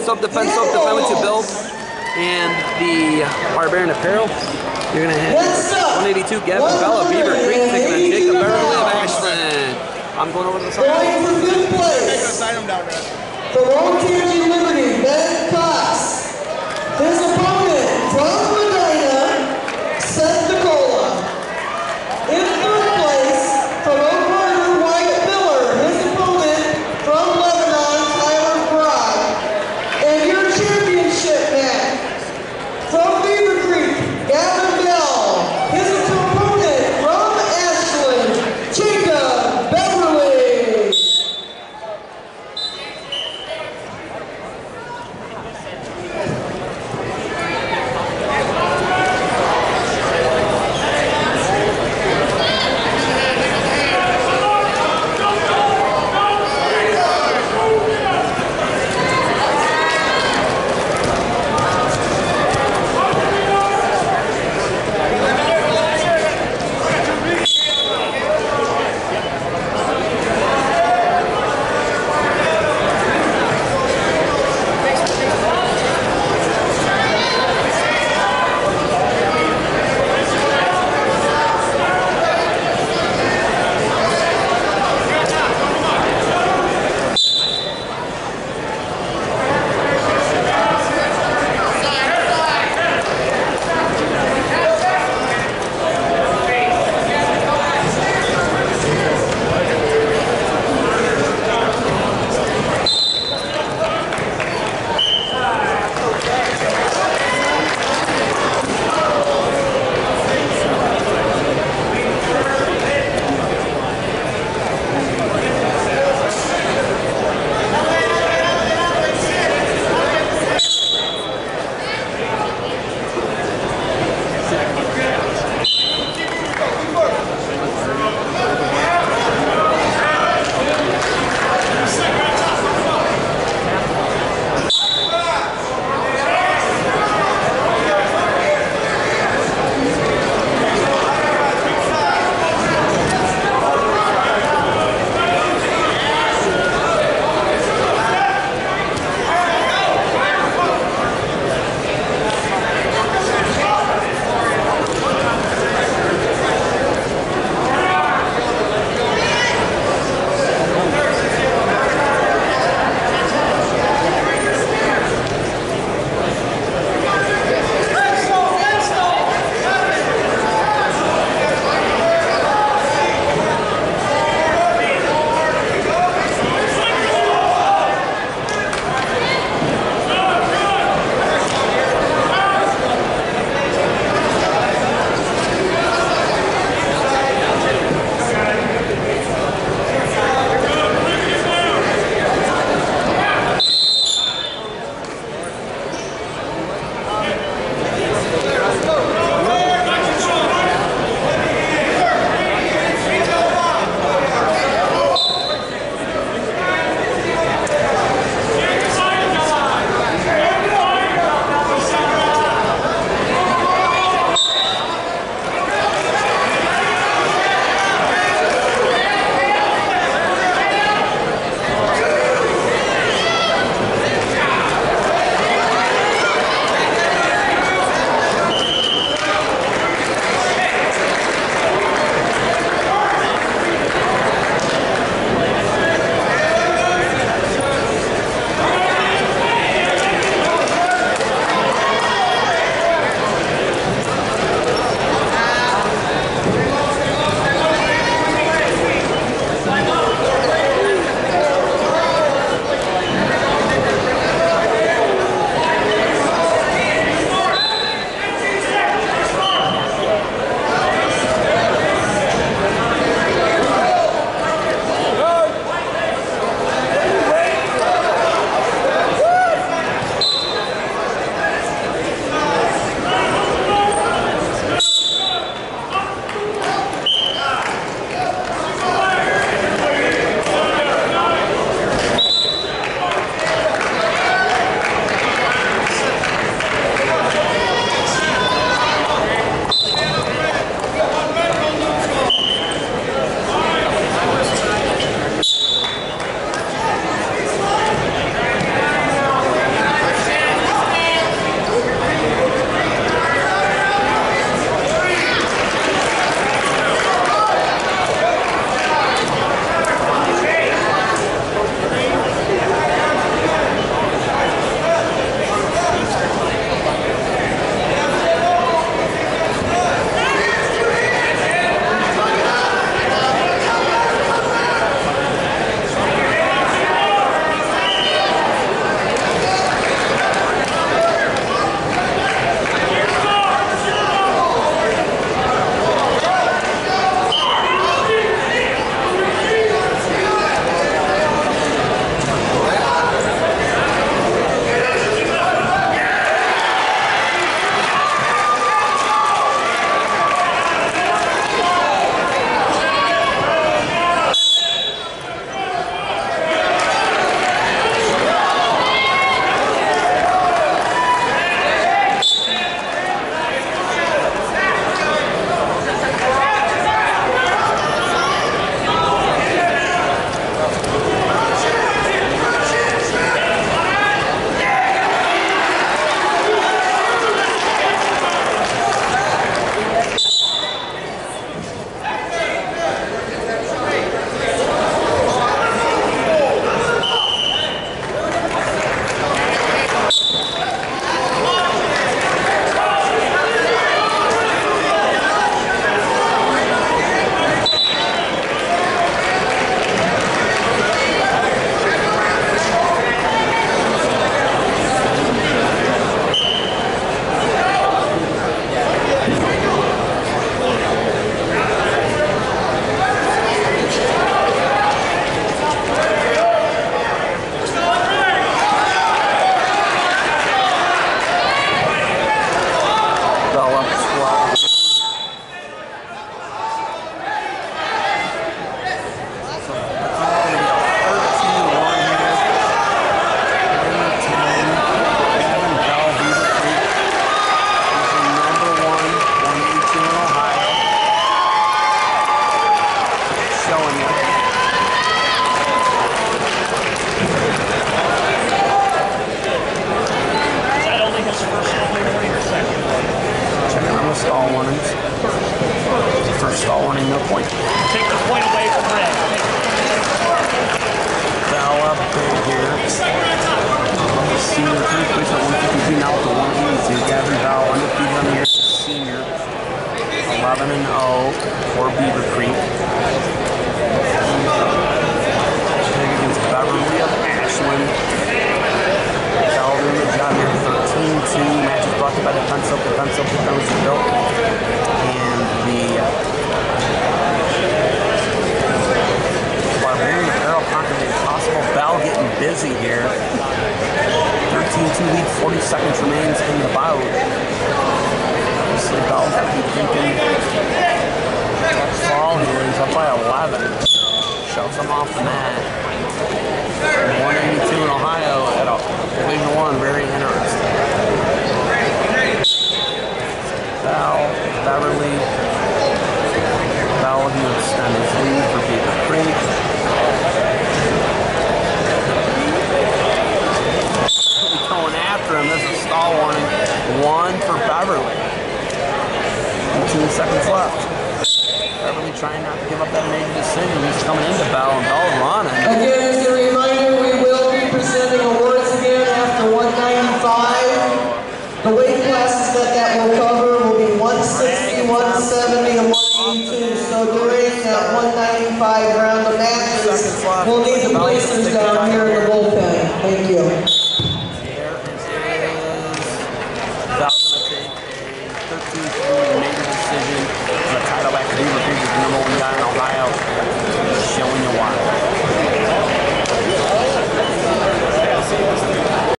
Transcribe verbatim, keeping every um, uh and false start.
self-defense, self-defense what you build. And the Barbarian Apparel, you're going to have one eighty-two Gavin Bella, Beaver Creek, taking on Jacob Beverly of Ashland. I'm going over to the side. Going for fifth place. The Lone Canyon Liberty, Ben Cox. His opponent from Medina, Seth Nicola. In third place, from Oak Harbor, Wyatt Miller. His opponent from Lebanon, Tyler Fry. And your championship match from Beaver Creek, Gavin Bell. His opponent from Ashland, Jacob Beverly. Ashland. Bell doing the job here. thirteen two. Match is brought to you by the Pencil, the Pencil, the Pencil Built. And the Barbarian Apparel conquering the Impossible. Bell getting busy here. thirteen two lead, forty seconds remains in the bout. Obviously, Bell's got to be thinking touch ball here. He's up by eleven. Shoves him off the mat. one eighty-two in Ohio at a Division One. Very interesting. Bell, Beverly. Bell looking to extend his lead for Beaver Creek. Going after him. There's a stall warning. One for Beverly. eighteen seconds left. Beverly trying not to give up that major decision. He's coming into Bell, and Bell running. Again, as a reminder, we will be presenting awards again after one ninety-five. The weight classes that that will cover will be one sixty, one seventy, and one eighty-two. So during that one ninety-five round of matches, we'll need the placers down here in the bullpen. Thank you.